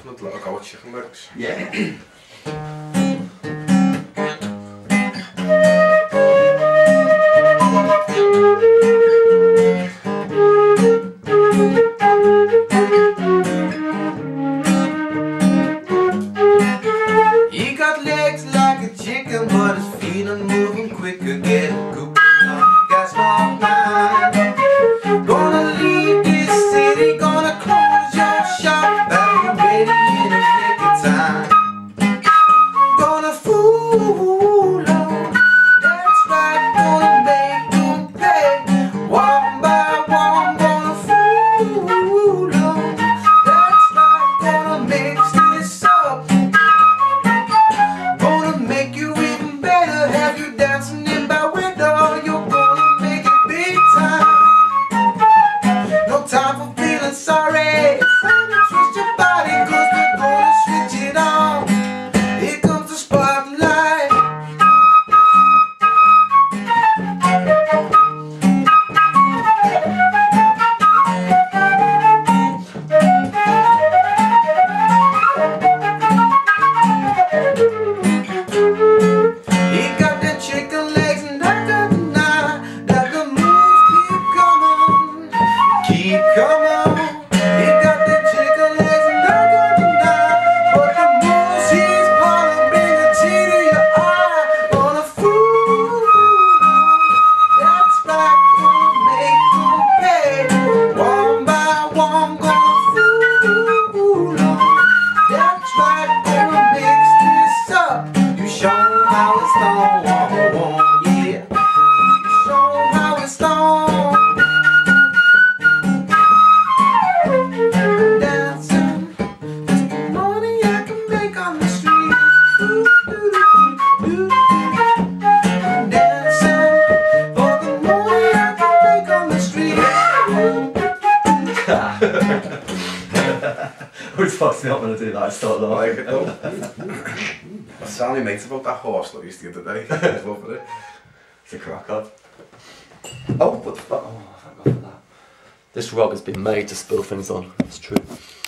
het logootje gemerkt. Ja. He got legs like a chicken, but his feet are moving quicker. Get a coop, gas my mind. Gonna leave this city, gonna close your shop. I'll be ready in a nick of time. Gonna fool on, that's right. Gonna make them pay one by one. Gonna fool on, that's right. Gonna mix this up. Gonna make you even better, have you dancing in my window. You're gonna make it big time. No time for feeling sorry. It's time to twist your body, cause we're gonna switch it on. Here comes the spotlight. He got that chicken legs and I got the knife. That the moves keep coming. He got that chicken legs and I got the knife. But the moves he's pulling bring a tear to your eye. Gonna fool, that's right. Gonna make them pay one by one. Gonna fool, that's right. Gonna mix this up. You show 'em how it's done, yeah. You show 'em how it's done. Dancing, just the money I can make on the street. Dancing for the money I can make on the street. Who's fucking not going to do that? Start laughing. Like it though. I was telling my mates about that horse that we used to get today. I was loving it. It's a crack up. Oh, what the fuck? Oh, thank God for that. This rug has been made to spill things on. It's true.